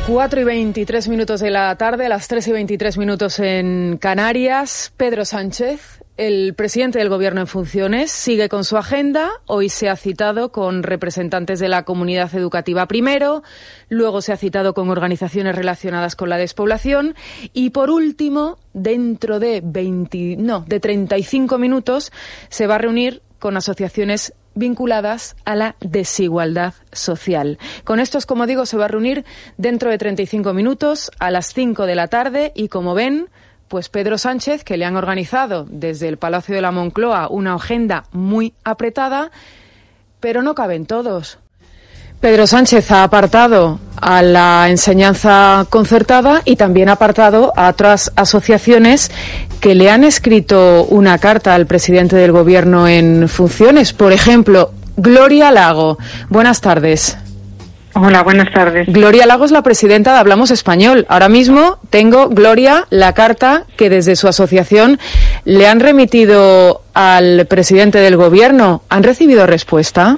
4:23 de la tarde, a las 3:23 en Canarias. Pedro Sánchez, el presidente del Gobierno en funciones, sigue con su agenda. Hoy se ha citado con representantes de la comunidad educativa primero, luego se ha citado con organizaciones relacionadas con la despoblación y, por último, dentro de 35 minutos, se va a reunir con asociaciones vinculadas a la desigualdad social. Con estos, como digo, se va a reunir dentro de 35 minutos a las 5 de la tarde y, como ven, pues Pedro Sánchez, que le han organizado desde el Palacio de la Moncloa una agenda muy apretada, pero no caben todos. Pedro Sánchez ha apartado a la enseñanza concertada y también ha apartado a otras asociaciones que le han escrito una carta al presidente del Gobierno en funciones. Por ejemplo, Gloria Lago. Buenas tardes. Hola, buenas tardes. Gloria Lago es la presidenta de Hablamos Español. Ahora mismo tengo, Gloria, la carta que desde su asociación le han remitido al presidente del Gobierno. ¿Han recibido respuesta?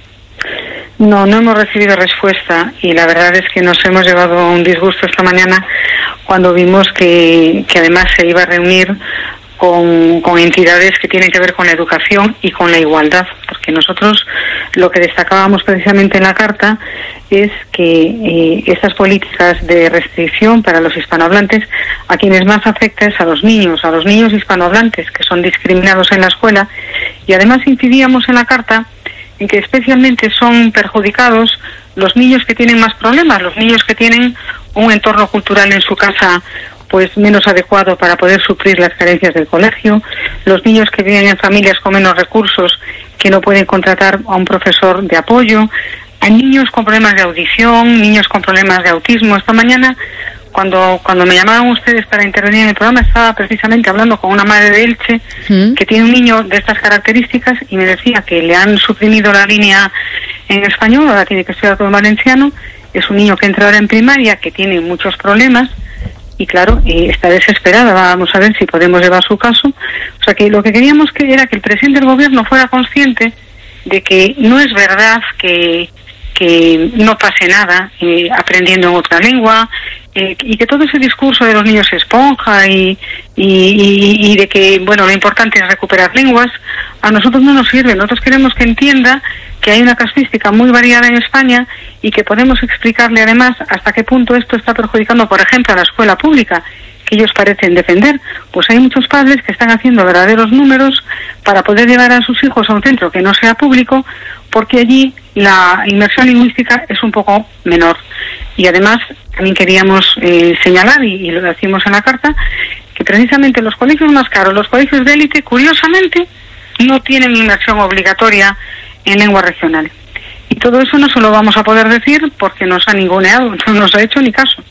No hemos recibido respuesta y la verdad es que nos hemos llevado un disgusto esta mañana cuando vimos que además se iba a reunir con entidades que tienen que ver con la educación y con la igualdad, porque nosotros lo que destacábamos precisamente en la carta es que estas políticas de restricción para los hispanohablantes, a quienes más afecta es a los niños hispanohablantes que son discriminados en la escuela, y además incidíamos en la carta en que especialmente son perjudicados los niños que tienen más problemas, los niños que tienen un entorno cultural en su casa pues menos adecuado para poder suplir las carencias del colegio, los niños que viven en familias con menos recursos que no pueden contratar a un profesor de apoyo, a niños con problemas de audición, niños con problemas de autismo. Esta mañana, cuando me llamaron ustedes para intervenir en el programa, estaba precisamente hablando con una madre de Elche que tiene un niño de estas características y me decía que le han suprimido la línea en español, ahora tiene que estudiar todo en valenciano. Es un niño que entra ahora en primaria, que tiene muchos problemas y claro, está desesperada. Vamos a ver si podemos llevar su caso. O sea que lo que queríamos era que el presidente del Gobierno fuera consciente de que no es verdad que no pase nada aprendiendo en otra lengua, y que todo ese discurso de los niños esponja y de que, bueno, lo importante es recuperar lenguas, a nosotros no nos sirve. Nosotros queremos que entienda que hay una casuística muy variada en España y que podemos explicarle además hasta qué punto esto está perjudicando, por ejemplo, a la escuela pública, que ellos parecen defender. Pues hay muchos padres que están haciendo verdaderos números para poder llevar a sus hijos a un centro que no sea público, porque allí la inmersión lingüística es un poco menor. Y además también queríamos señalar, y lo decimos en la carta, que precisamente los colegios más caros, los colegios de élite, curiosamente, no tienen inmersión obligatoria en lengua regional. Y todo eso no se lo vamos a poder decir porque nos ha ninguneado, no nos ha hecho ni caso.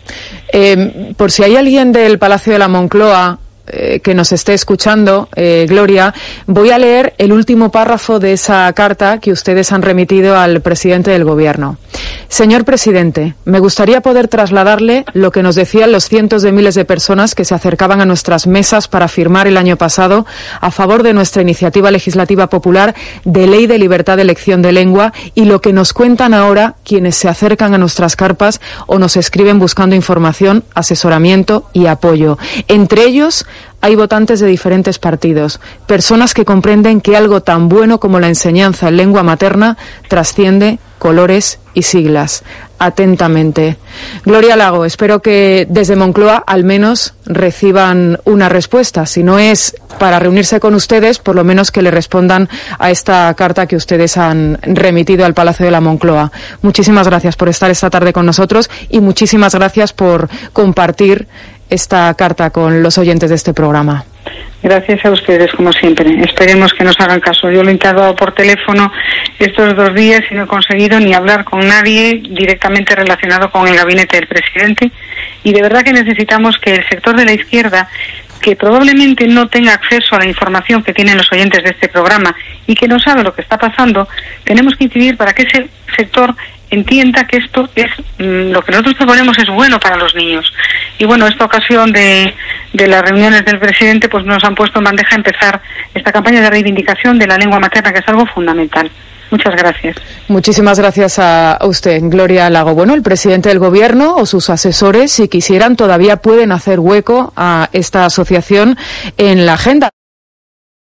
Por si hay alguien del Palacio de la Moncloa que nos esté escuchando, Gloria, voy a leer el último párrafo de esa carta que ustedes han remitido al presidente del Gobierno. Señor presidente, me gustaría poder trasladarle lo que nos decían los cientos de miles de personas que se acercaban a nuestras mesas para firmar el año pasado a favor de nuestra iniciativa legislativa popular de ley de libertad de elección de lengua, y lo que nos cuentan ahora quienes se acercan a nuestras carpas o nos escriben buscando información, asesoramiento y apoyo. Entre ellos hay votantes de diferentes partidos, personas que comprenden que algo tan bueno como la enseñanza en lengua materna trasciende colores y siglas. Atentamente. Gloria Lago, espero que desde Moncloa al menos reciban una respuesta. Si no es para reunirse con ustedes, por lo menos que le respondan a esta carta que ustedes han remitido al Palacio de la Moncloa. Muchísimas gracias por estar esta tarde con nosotros y muchísimas gracias por compartir esta carta con los oyentes de este programa. Gracias a ustedes, como siempre. Esperemos que nos hagan caso. Yo lo he intentado por teléfono estos 2 días y no he conseguido ni hablar con nadie directamente relacionado con el gabinete del presidente. Y de verdad que necesitamos que el sector de la izquierda, que probablemente no tenga acceso a la información que tienen los oyentes de este programa y que no sabe lo que está pasando, tenemos que incidir para que ese sector entienda que esto es lo que nosotros proponemos es bueno para los niños. Y bueno, esta ocasión de las reuniones del presidente pues nos han puesto en bandeja empezar esta campaña de reivindicación de la lengua materna, que es algo fundamental. Muchas gracias. Muchísimas gracias a usted, Gloria Lago. Bueno, el presidente del Gobierno o sus asesores, si quisieran, todavía pueden hacer hueco a esta asociación en la agenda.